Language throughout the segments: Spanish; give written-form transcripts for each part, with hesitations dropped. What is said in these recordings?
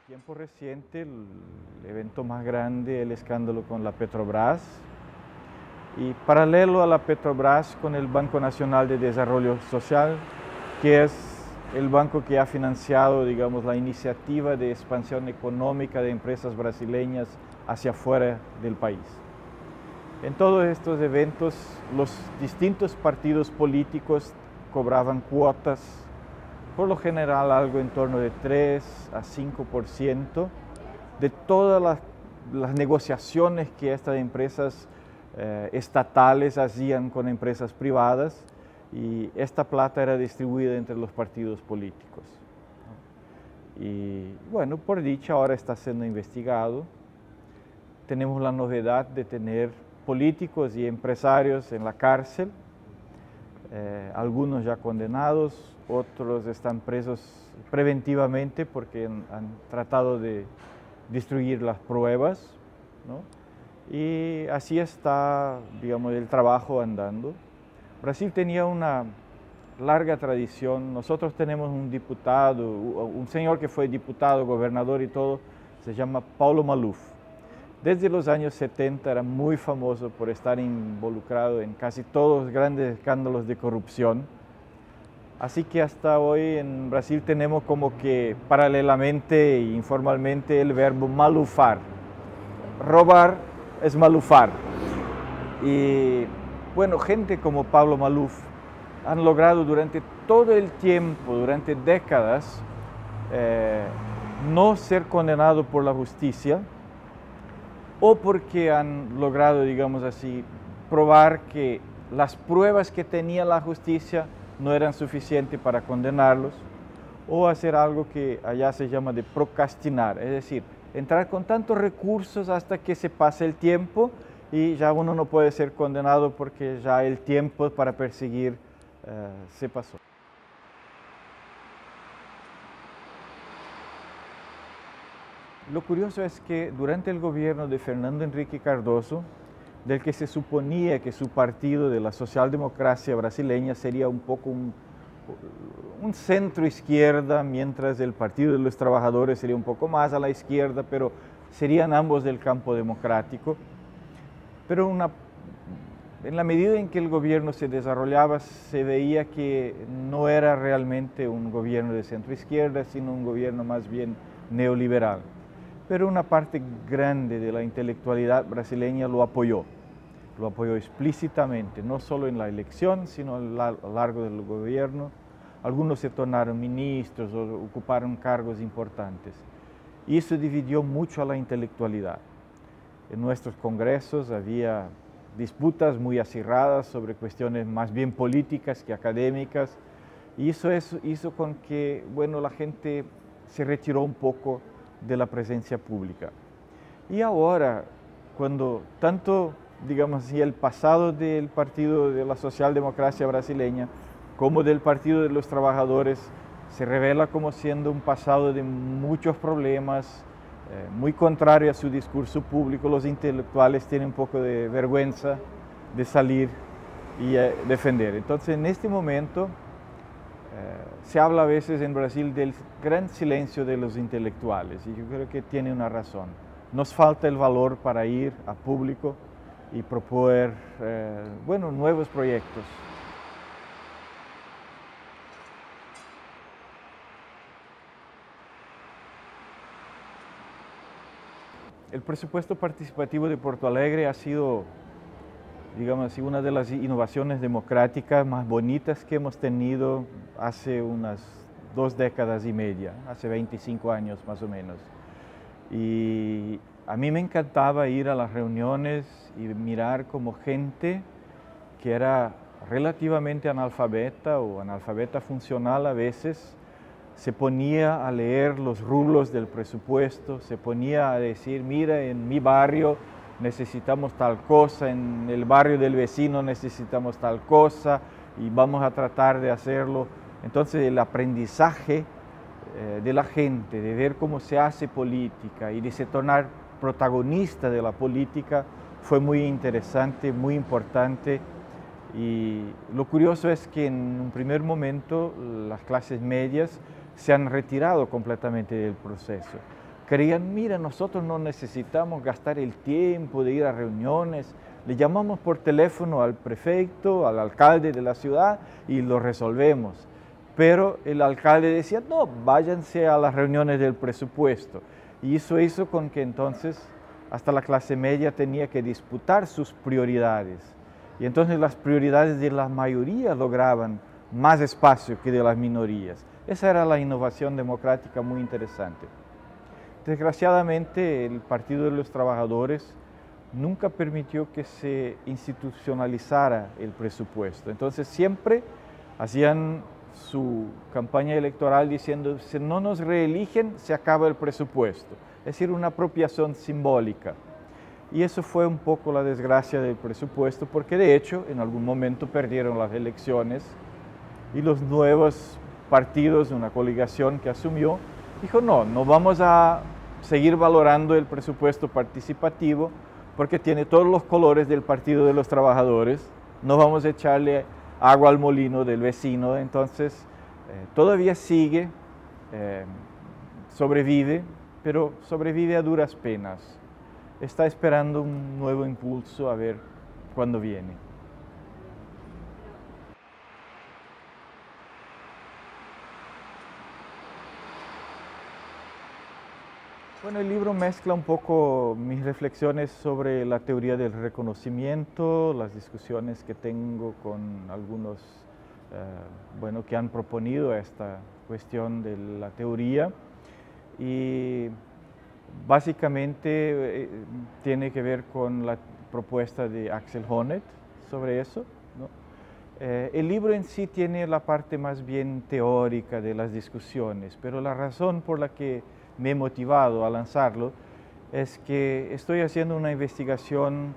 tiempo reciente, el evento más grande, el escándalo con la Petrobras, y paralelo a la Petrobras con el Banco Nacional de Desarrollo Social, que es el banco que ha financiado, digamos, la iniciativa de expansión económica de empresas brasileñas hacia afuera del país. En todos estos eventos, los distintos partidos políticos cobraban cuotas, por lo general algo en torno de 3 a 5% de todas las negociaciones que estas empresas estatales hacían con empresas privadas, y esta plata era distribuida entre los partidos políticos. Y bueno, por dicha ahora está siendo investigado. Tenemos la novedad de tener políticos y empresarios en la cárcel, algunos ya condenados, otros están presos preventivamente porque han tratado de destruir las pruebas, ¿no? Y así está, digamos, el trabajo andando. Brasil tenía una larga tradición. Nosotros tenemos un diputado, un señor que fue diputado, gobernador y todo, se llama Paulo Maluf. Desde los años 70 era muy famoso por estar involucrado en casi todos los grandes escándalos de corrupción. Así que hasta hoy en Brasil tenemos como que paralelamente e informalmente el verbo malufar. Robar es malufar. Y bueno, gente como Pablo Maluf han logrado durante todo el tiempo, durante décadas, no ser condenado por la justicia, o porque han logrado, digamos así, probar que las pruebas que tenía la justicia no eran suficientes para condenarlos, o hacer algo que allá se llama de procrastinar, es decir, entrar con tantos recursos hasta que se pase el tiempo y ya uno no puede ser condenado porque ya el tiempo para perseguir se pasó. Lo curioso es que durante el gobierno de Fernando Henrique Cardoso, del que se suponía que su partido de la socialdemocracia brasileña sería un poco un centro izquierda, mientras el Partido de los Trabajadores sería un poco más a la izquierda, pero serían ambos del campo democrático. Pero en la medida en que el gobierno se desarrollaba, se veía que no era realmente un gobierno de centro izquierda, sino un gobierno más bien neoliberal. Pero una parte grande de la intelectualidad brasileña lo apoyó explícitamente, no solo en la elección, sino a lo largo del gobierno. Algunos se tornaron ministros o ocuparon cargos importantes. Y eso dividió mucho a la intelectualidad. En nuestros congresos había disputas muy acirradas sobre cuestiones más bien políticas que académicas, y eso hizo con que, bueno, la gente se retiró un poco de la presencia pública. Y ahora, cuando tanto, digamos así, el pasado del Partido de la Socialdemocracia brasileña como del Partido de los Trabajadores se revela como siendo un pasado de muchos problemas, muy contrario a su discurso público, los intelectuales tienen un poco de vergüenza de salir y defender. Entonces, en este momento, se habla a veces en Brasil del gran silencio de los intelectuales, y yo creo que tiene una razón. Nos falta el valor para ir a público y proponer, bueno, nuevos proyectos. El presupuesto participativo de Porto Alegre ha sido, digamos así, una de las innovaciones democráticas más bonitas que hemos tenido hace unas 2 décadas y media, hace 25 años más o menos. Y a mí me encantaba ir a las reuniones y mirar como gente que era relativamente analfabeta o analfabeta funcional a veces, se ponía a leer los rublos del presupuesto, se ponía a decir, mira, en mi barrio necesitamos tal cosa, en el barrio del vecino necesitamos tal cosa y vamos a tratar de hacerlo. Entonces el aprendizaje de la gente, de ver cómo se hace política y de se tornar protagonista de la política fue muy interesante, muy importante. Y lo curioso es que en un primer momento las clases medias se han retirado completamente del proceso. creían, mira, nosotros no necesitamos gastar el tiempo de ir a reuniones, le llamamos por teléfono al prefecto, al alcalde de la ciudad y lo resolvemos. Pero el alcalde decía, no, váyanse a las reuniones del presupuesto. Y eso hizo con que entonces hasta la clase media tenía que disputar sus prioridades. Y entonces las prioridades de la mayoría lograban más espacio que de las minorías. Esa era la innovación democrática muy interesante. Desgraciadamente, el Partido de los Trabajadores nunca permitió que se institucionalizara el presupuesto. Entonces siempre hacían su campaña electoral diciendo, si no nos reeligen, se acaba el presupuesto. Es decir, una apropiación simbólica. Y eso fue un poco la desgracia del presupuesto, porque de hecho en algún momento perdieron las elecciones y los nuevos partidos de una coligación que asumió dijo, no vamos a seguir valorando el presupuesto participativo porque tiene todos los colores del Partido de los Trabajadores, no vamos a echarle agua al molino del vecino, entonces todavía sigue, sobrevive, pero sobrevive a duras penas. Está esperando un nuevo impulso a ver cuándo viene. Bueno, el libro mezcla un poco mis reflexiones sobre la teoría del reconocimiento, las discusiones que tengo con algunos que han proponido esta cuestión de la teoría y básicamente tiene que ver con la propuesta de Axel Honneth sobre eso, ¿no? El libro en sí tiene la parte más bien teórica de las discusiones, pero la razón por la que me he motivado a lanzarlo es que estoy haciendo una investigación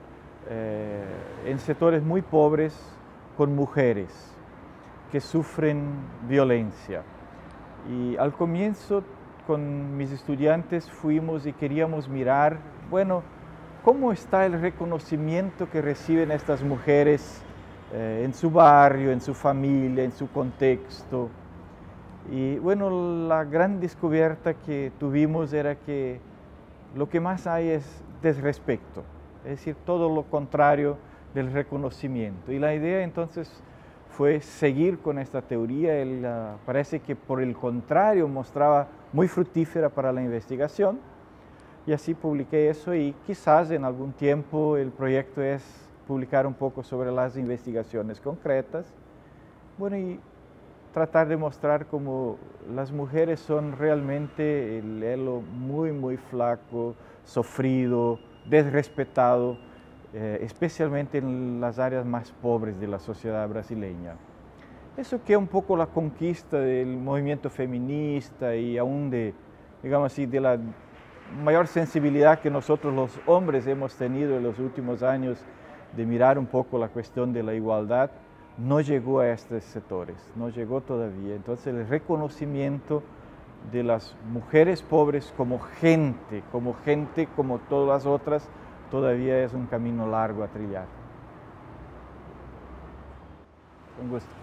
en sectores muy pobres con mujeres que sufren violencia. Y al comienzo con mis estudiantes fuimos y queríamos mirar, bueno, cómo está el reconocimiento que reciben estas mujeres en su barrio, en su familia, en su contexto. Y bueno, la gran descubierta que tuvimos era que lo que más hay es desrespeto, es decir, todo lo contrario del reconocimiento. Y la idea entonces fue seguir con esta teoría. Él parece que por el contrario mostraba muy fructífera para la investigación y así publiqué eso y quizás en algún tiempo el proyecto es publicar un poco sobre las investigaciones concretas. Bueno, y tratar de mostrar cómo las mujeres son realmente el elo muy flaco, sufrido, desrespetado, especialmente en las áreas más pobres de la sociedad brasileña. Eso que es un poco la conquista del movimiento feminista y aún de, digamos así, de la mayor sensibilidad que nosotros los hombres hemos tenido en los últimos años de mirar un poco la cuestión de la igualdad, no llegó a estos sectores, no llegó todavía. Entonces el reconocimiento de las mujeres pobres como todas las otras, todavía es un camino largo a trillar. Un gusto.